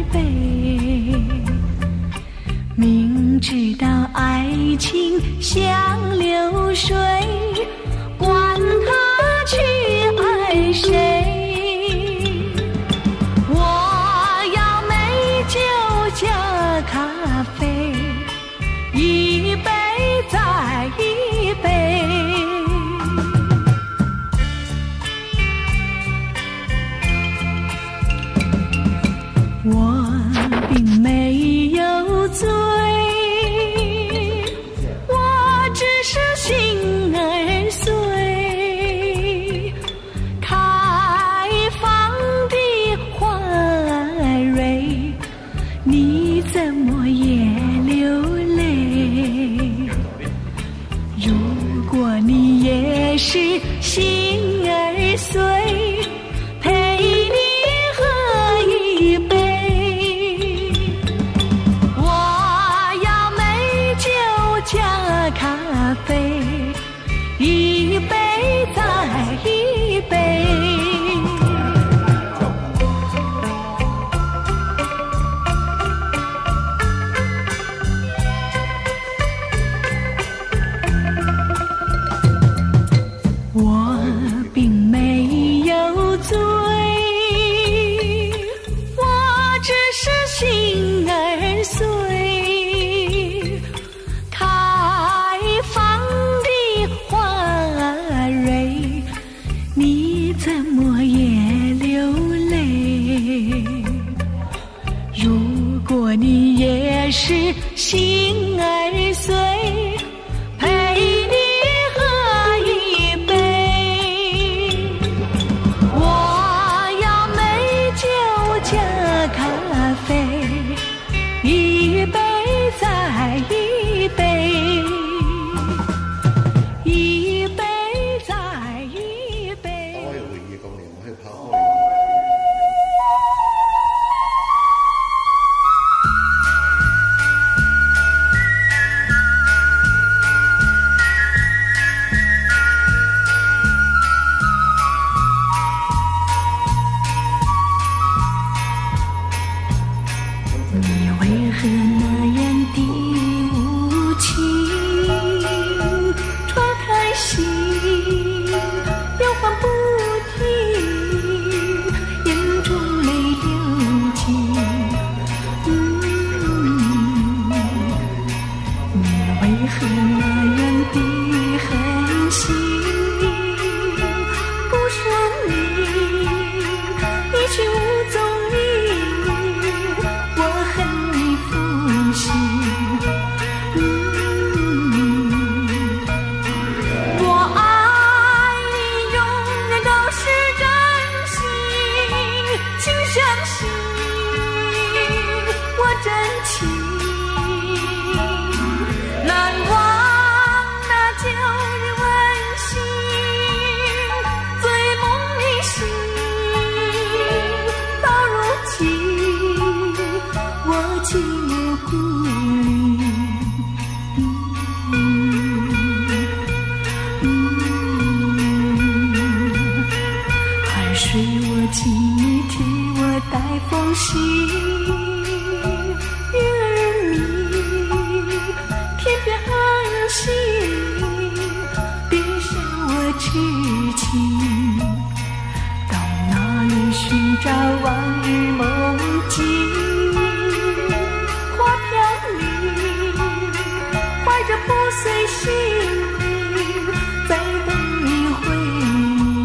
杯。明知道爱情像流水，管他去爱谁。我要美酒加咖啡，一杯再一杯。我并没有醉，我只是心儿碎。开放的花蕊，你怎么也流泪？如果你也是心儿碎，陪你喝一杯。加咖啡，一杯再一杯。我并没有醉，我只是心儿碎。怎么也流泪？如果你也是心儿碎，陪你喝一杯。我要美酒加咖啡，一杯再一杯。你为何那样的无情，戳开心，摇晃不停，眼中泪流尽。你为何那样的狠心，不说明，一去无踪影。我爱你永远都是真心，请相信我真情。难忘那旧日温馨，醉梦里醒，到如今我寂寞孤零。海水我请你替我带封信，月儿明，天边安心，别伤我痴情。到哪里寻找往日梦境？花飘零，怀着破碎心灵，在等你回应。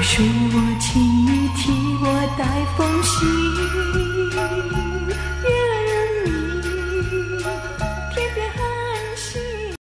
恕我，请你替我带封信。